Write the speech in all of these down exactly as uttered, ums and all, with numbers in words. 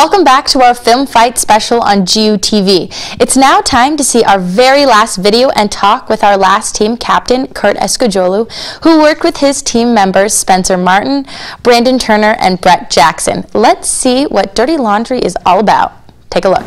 Welcome back to our Film Fight special on G U T V. It's now time to see our very last video and talk with our last team captain, Kurt Eskicioglu, who worked with his team members Spencer Martin, Brandon Turner, and Brett Jackson. Let's see what Dirty Laundry is all about. Take a look.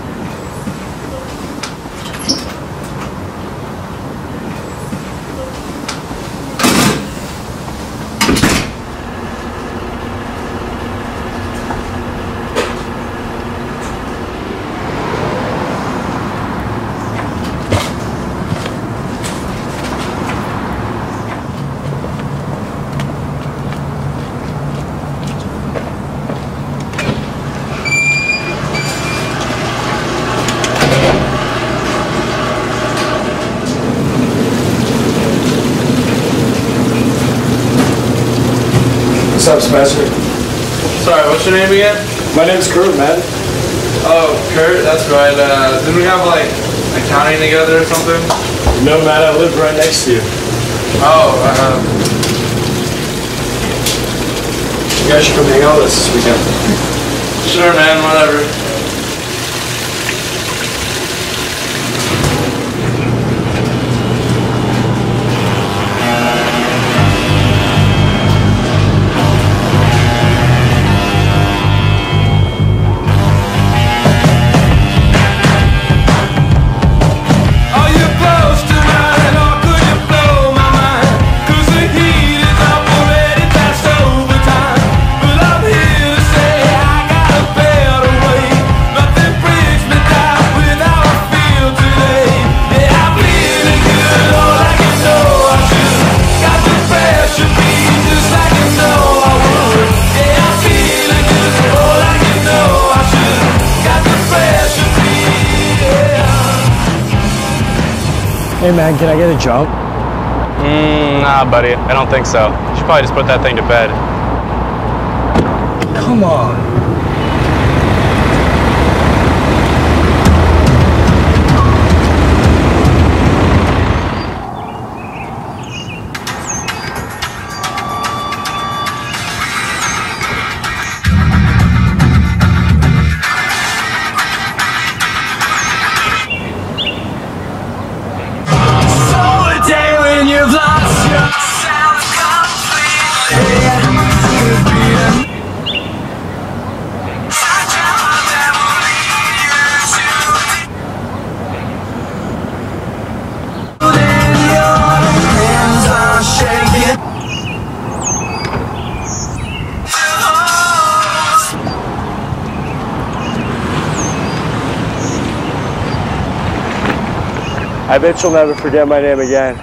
What's up, Spencer? Sorry, what's your name again? My name's Kurt, man. Oh, Kurt, that's right. Uh, didn't we have, like, accounting together or something? No, man, I live right next to you. Oh, uh... You guys should come hang out with us this weekend. Sure, man, whatever. Hey, man, can I get a jump? Mm, nah, buddy. I don't think so. You should probably just put that thing to bed. Come on. You've lost yourself completely. Such a devil then your hands are shaking. I bet you'll never forget my name again.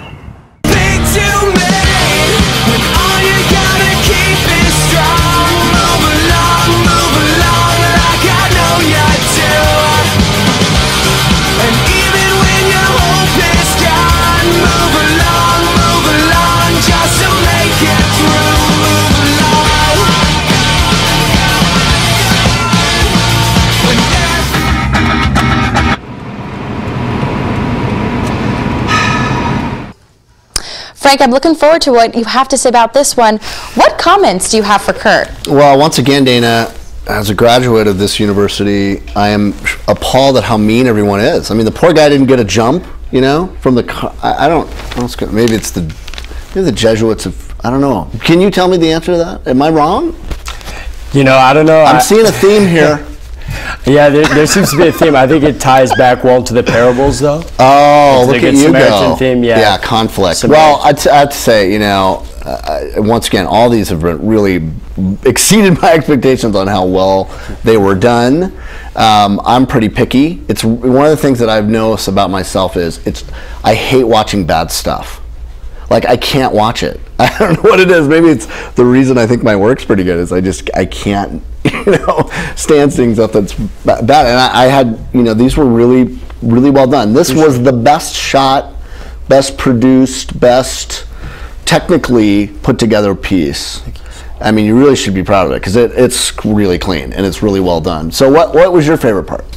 Frank, I'm looking forward to what you have to say about this one. What comments do you have for Kurt? Well, once again, Dana, as a graduate of this university, I am appalled at how mean everyone is. I mean, the poor guy didn't get a jump, you know, from the car. I, I don't, maybe it's the, maybe the Jesuits of, I don't know. Can you tell me the answer to that? Am I wrong? You know, I don't know. I'm I, seeing a theme here. Yeah, there, there seems to be a theme. I think it ties back well to the parables, though. Oh, it's look like at a you Samaritan go. Theme, yeah. Yeah, conflict. Samaritan. Well, I'd, I'd say, you know, uh, once again, all these have really exceeded my expectations on how well they were done. Um, I'm pretty picky. It's one of the things that I've noticed about myself is it's I hate watching bad stuff. Like, I can't watch it. I don't know what it is. Maybe it's the reason I think my work's pretty good is I just, I can't, you know, stand seeing stuff that's bad. And I, I had, you know, these were really, really well done. This was the best shot, best produced, best technically put together piece. I mean, you really should be proud of it because it, it's really clean and it's really well done. So what, what was your favorite part?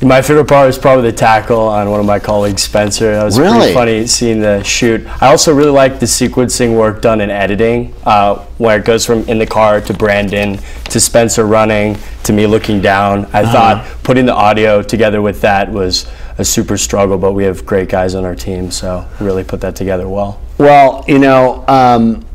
My favorite part was probably the tackle on one of my colleagues, Spencer. That was Really? pretty funny seeing the shoot. I also really like the sequencing work done in editing, uh, where it goes from in the car to Brandon to Spencer running to me looking down. I Uh-huh. thought putting the audio together with that was a super struggle, but we have great guys on our team, so really put that together well. Well, you know, um,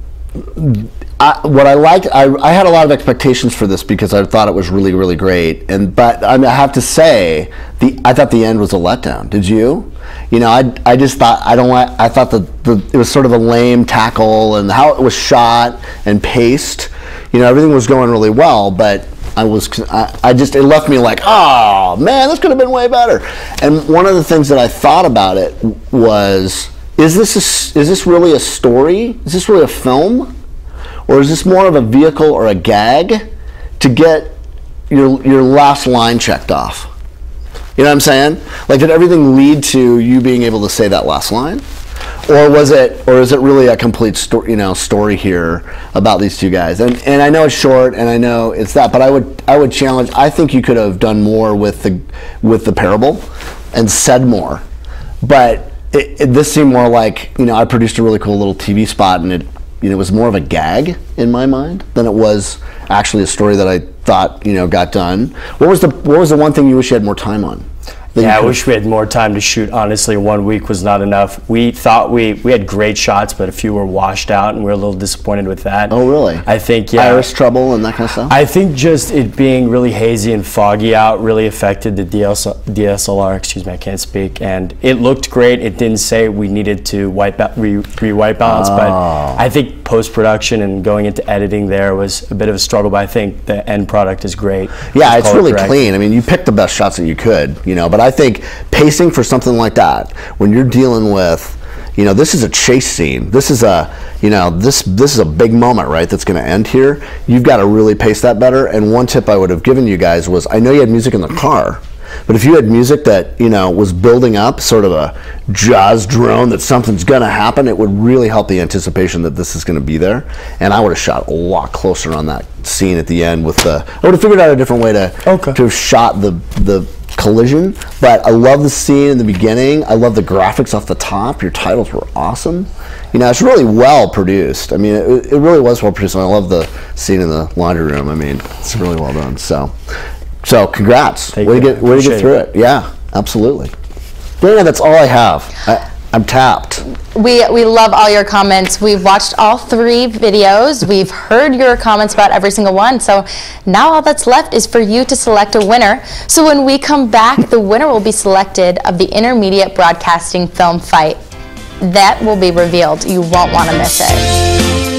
I, what I liked, I, I had a lot of expectations for this because I thought it was really, really great. And but I, mean, I have to say, the I thought the end was a letdown. Did you? You know, I, I just thought I don't like. I thought that the it was sort of a lame tackle and how it was shot and paced. You know, everything was going really well, but I was I, I just it left me like, oh man, this could have been way better. And one of the things that I thought about it was, is this a, is this really a story? Is this really a film? Or is this more of a vehicle or a gag to get your your last line checked off? You know what I'm saying? Like, did everything lead to you being able to say that last line? Or was it, or is it really a complete story, you know, story here about these two guys? And and I know it's short, and I know it's that, but I would I would challenge. I think you could have done more with the with the parable, and said more. But it, it, this seemed more like, you know, I produced a really cool little T V spot, and it. You know, it was more of a gag in my mind than it was actually a story that I thought, you know, got done. What was the What was the one thing you wish you had more time on? Yeah, I wish we had more time to shoot. Honestly, one week was not enough. We thought we we had great shots, but a few were washed out, and we were a little disappointed with that. Oh, really? I think yeah. Iris trouble and that kind of stuff. I think just it being really hazy and foggy out really affected the D S L R. Excuse me, I can't speak. And it looked great. It didn't say we needed to wipe out re, re white balance, Oh. but I think post production and going into editing there was a bit of a struggle. But I think the end product is great. Yeah, Just it's call it really correct. clean. I mean, you picked the best shots that you could, you know, but I think pacing for something like that, when you're dealing with, you know, this is a chase scene. This is a, you know, this this is a big moment, right, that's going to end here. You've got to really pace that better. And one tip I would have given you guys was, I know you had music in the car, but if you had music that, you know, was building up, sort of a jazz drone that something's going to happen, it would really help the anticipation that this is going to be there. And I would have shot a lot closer on that scene at the end with the, I would have figured out a different way to, Okay. to have shot the, the collision. But I love the scene in the beginning. I love the graphics off the top. Your titles were awesome. You know, it's really well produced. I mean, it, it really was well produced. And I love the scene in the laundry room. I mean, it's really well done. So. So congrats. Thank way you. to get way to get Appreciate through it. it. Yeah, absolutely. Dana, that's all I have. I, I'm tapped. We, we love all your comments. We've watched all three videos. We've heard your comments about every single one. So now all that's left is for you to select a winner. So when we come back, the winner will be selected of the intermediate broadcasting film fight. That will be revealed. You won't want to miss it.